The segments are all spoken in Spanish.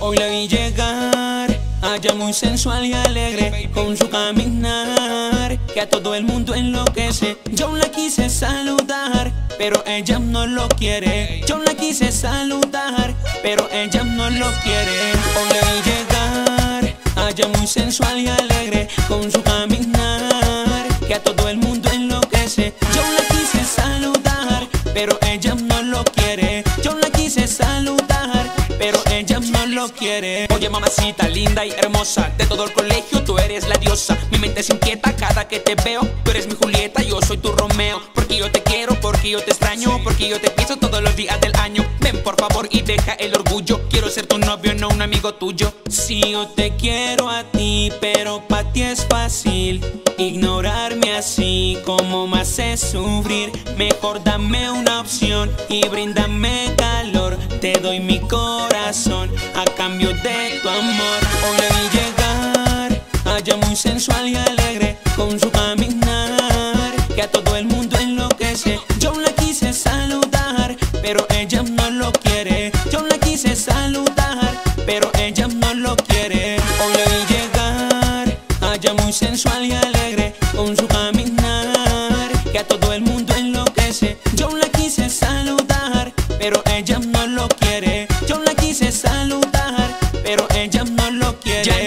Hoy la vi llegar, allá muy sensual y alegre, con su caminar que a todo el mundo enloquece. Yo la quise saludar, pero ella no lo quiere. Yo la quise saludar, pero ella no lo quiere. Hoy la vi llegar, allá muy sensual y alegre, con su caminar que a todo el mundo enloquece. Yo la quise saludar, pero ella no lo quiere. Yo la quise saludar, pero ella no lo quiere. Oye, mamacita linda y hermosa, de todo el colegio tú eres la diosa. Mi mente se inquieta cada que te veo. Tú eres mi Julieta, yo soy tu Romeo. Porque yo te quiero, porque yo te extraño, porque yo te pienso todos los días del año. Ven por favor y deja el orgullo. Quiero ser tu novio, no un amigo tuyo. Si yo te quiero a ti, pero pa' ti es fácil ignorarme así, como me hace sufrir. Mejor dame una opción y bríndame calor. Te doy mi corazón a cambio de tu amor. Hoy la vi llegar, allá muy sensual y alegre, con su caminar que a todo el mundo enloquece. Yo la quise saludar, pero ella no lo quiere. Yo la quise saludar, pero ella no lo quiere. Hoy la vi llegar, allá muy sensual y alegre, con su caminar que a todo el mundo enloquece. Yo la quise saludar, pero ella no lo quiere. Yo la quise saludar, pero ella no lo quiere. Ya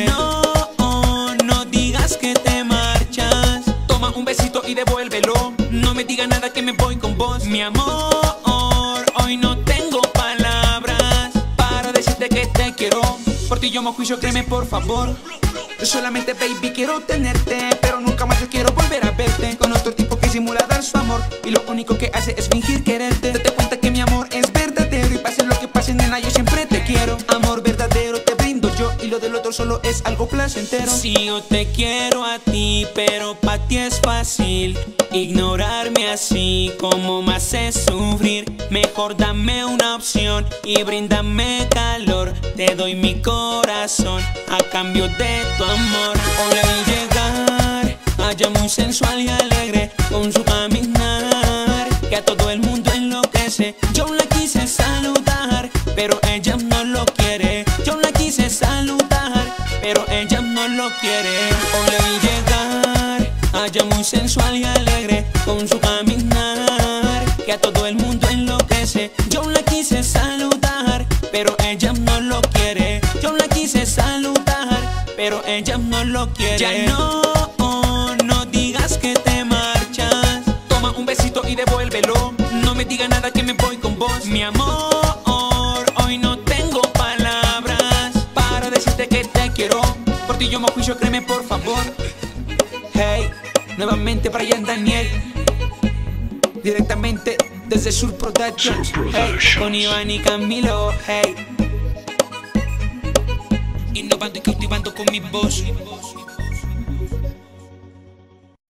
no digas que te marchas. Toma un besito y devuélvelo. No me digas nada que me voy con vos. Mi amor, hoy no tengo palabras para decirte que te quiero. Por ti yo me juicio, créeme por favor. Yo solamente, baby, quiero tenerte, pero nunca más yo quiero volver a verte con otro tipo que simula dar su amor y lo único que hace es fingir quererte. Date cuenta que mi amor es verdadero y pase lo que pase, nena, yo siempre te quiero. Amor verdadero te brindo yo y lo del otro solo es algo placentero. Si yo te quiero a ti, pero pa' ti es fácil ignorarme así, como me hace sufrir. Mejor dame una opción y bríndame calor. Te doy mi corazón a cambio de tu amor. Hoy la vi llegar, allá muy sensual y alegre, con su caminar que a todo el mundo enloquece. Yo la quise saludar, pero ella no lo quiere. Yo la quise saludar, pero ella no lo quiere. Hoy la vi llegar, allá muy sensual y alegre, con su caminar que a todo el mundo enloquece. Yo la quise saludar, pero ella no lo quiere. Yo la quise saludar, pero ella no lo quiere. Ya no digas que te marchas. Toma un besito y devuélvelo. No me digas nada que me voy con vos. Mi amor, hoy no tengo palabras para decirte que te quiero. Por ti yo me juicio, créeme por favor. Hey, nuevamente para Ian Daniel, directamente desde Sur Productions. Hey, con Iván y Camilo. Hey, innovando y cautivando con mi voz.